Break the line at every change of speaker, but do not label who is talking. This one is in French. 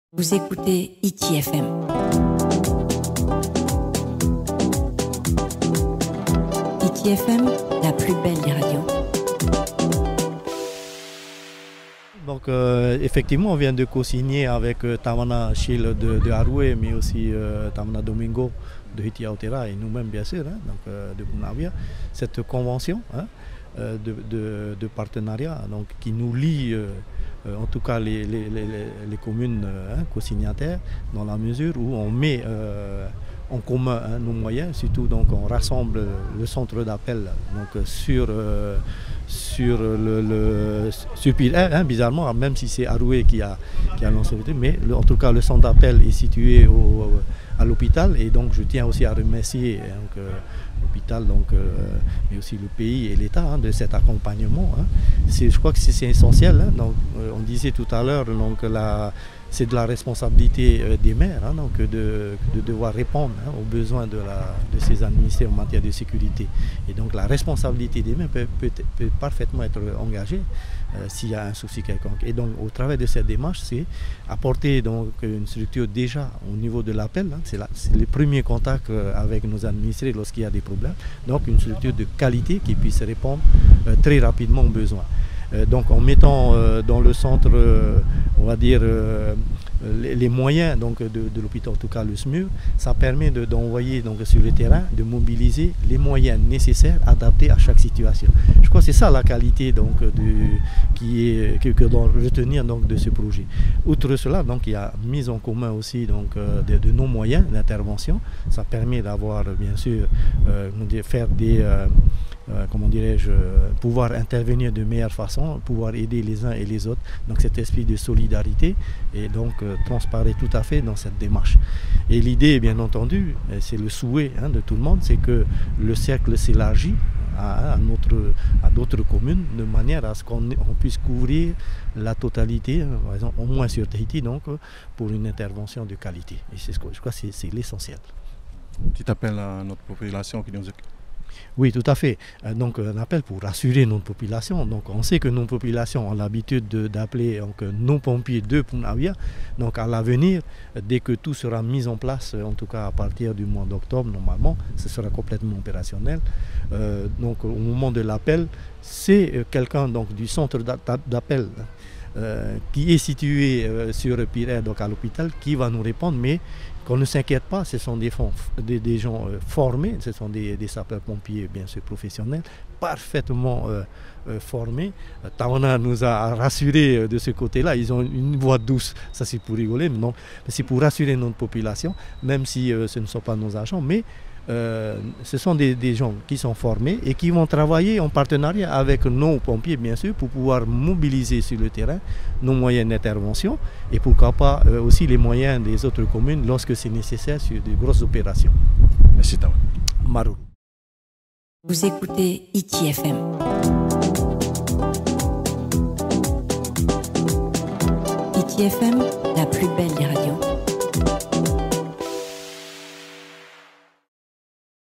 Vous écoutez ITFM. ITFM, la plus belle des radios.
Donc effectivement, on vient de co-signer avec Tawana Chil de Haroué, mais aussi Tawana Domingo de Hiti Aotearoa et nous-mêmes bien sûr, donc, de Punavia, cette convention de partenariat donc, qui nous lie en tout cas les communes co-signataires dans la mesure où on met en commun nos moyens, surtout donc on rassemble le centre d'appel donc sur Pire, bizarrement, même si c'est Haroué qui a lancé le truc, mais en tout cas le centre d'appel est situé à l'hôpital et donc je tiens aussi à remercier l'hôpital, mais aussi le pays et l'État de cet accompagnement. Je crois que c'est essentiel. Donc, on disait tout à l'heure, c'est de la responsabilité des maires de devoir répondre aux besoins de ces administrés en matière de sécurité. Et donc la responsabilité des maires peut parfaitement être engagée s'il y a un souci quelconque. Et donc au travers de cette démarche, c'est apporter donc une structure déjà au niveau de l'appel, c'est les premiers contacts avec nos administrés lorsqu'il y a des problèmes. Donc une structure de qualité qui puisse répondre très rapidement aux besoins. Donc en mettant dans le centre, on va dire, les moyens donc, de l'hôpital, en tout cas le SMUR, ça permet d'envoyer donc, sur le terrain, de mobiliser les moyens nécessaires adaptés à chaque situation. Je crois que c'est ça la qualité donc, que doit retenir donc, de ce projet. Outre cela, donc, il y a mise en commun aussi donc, de nos moyens d'intervention. Ça permet d'avoir bien sûr, faire des... comment dirais-je, pouvoir intervenir de meilleure façon, pouvoir aider les uns et les autres. Donc cet esprit de solidarité et donc transparaît tout à fait dans cette démarche. Et l'idée, bien entendu, c'est le souhait de tout le monde, c'est que le cercle s'élargit à d'autres communes de manière à ce qu'on puisse couvrir la totalité, par exemple, au moins sur Tahiti, donc pour une intervention de qualité. Et c'est ce que je crois que c'est l'essentiel.
Tu t'appelles à notre population qui nous occupe.
Oui, tout à fait. Donc un appel pour rassurer notre population. Donc on sait que nos populations ont l'habitude d'appeler nos pompiers de Punavia. Donc à l'avenir, dès que tout sera mis en place, en tout cas à partir du mois d'octobre, normalement, ce sera complètement opérationnel. Donc au moment de l'appel, c'est quelqu'un donc du centre d'appel qui est situé sur Pire, donc à l'hôpital, qui va nous répondre, mais qu'on ne s'inquiète pas, ce sont des gens formés, ce sont des sapeurs-pompiers bien sûr professionnels, parfaitement formés. Tawana nous a rassurés de ce côté-là, ils ont une voix douce, ça c'est pour rigoler, mais non, c'est pour rassurer notre population, même si ce ne sont pas nos agents, mais ce sont des gens qui sont formés et qui vont travailler en partenariat avec nos pompiers bien sûr pour pouvoir mobiliser sur le terrain nos moyens d'intervention et pourquoi pas aussi les moyens des autres communes lorsque c'est nécessaire sur de grosses opérations.
Merci Tawana.
Marou.
Vous écoutez ITFM. ITFM, la plus belle des radios.